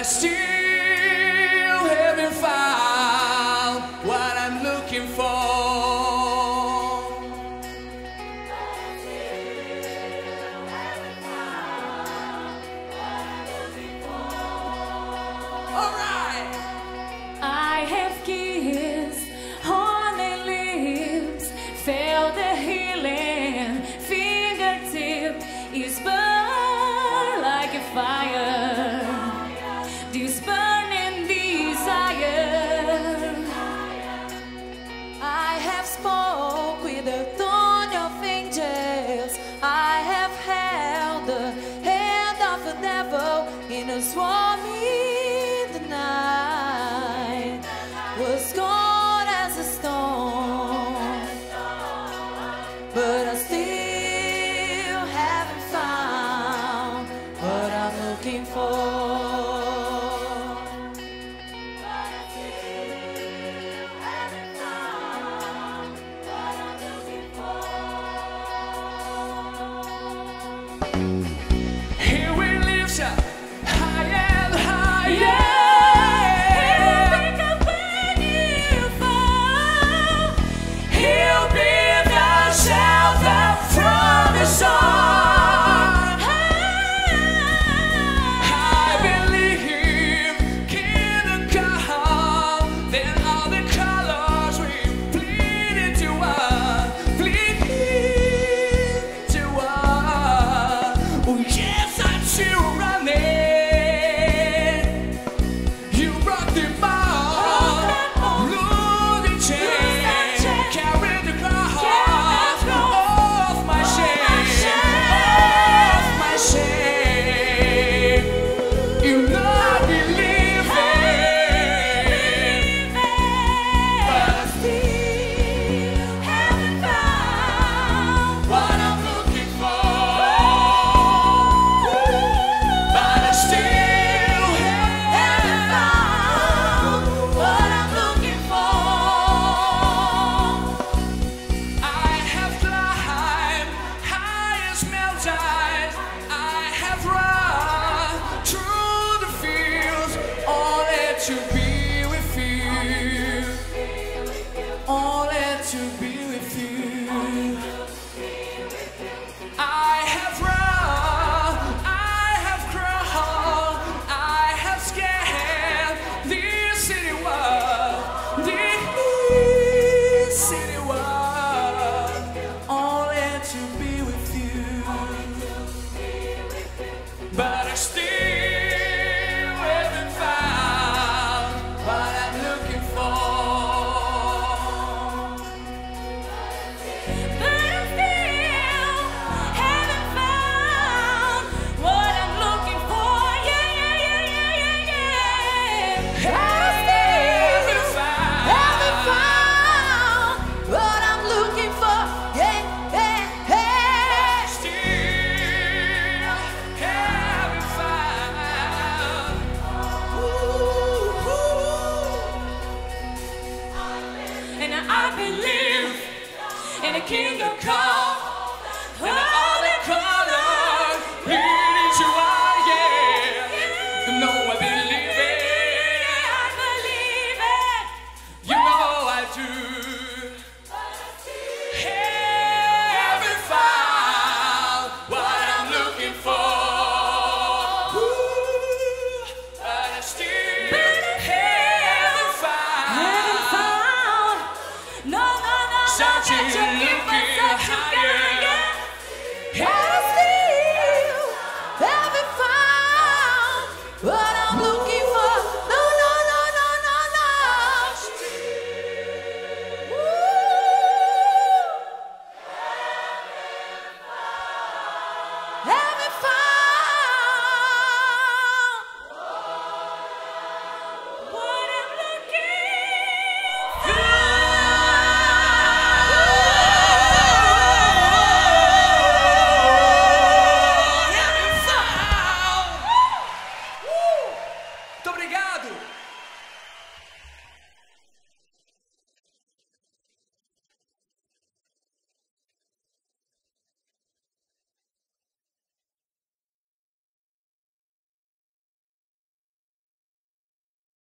still haven't found what I'm looking for. I have kissed honey lips, felt the healing fingertip is burned like a fire, this burning desire. I have spoke with the tone of angels, I have held the hand of the devil in a swarm in the night, was cold as a stone, but I still haven't found what I'm looking for. Here we live, high and higher. To be with you, only to be with you. I have run, I have crawled, I have scanned this city world, only to be with you. But I still I believe in a kingdom come, and all the colors leading to our yeah.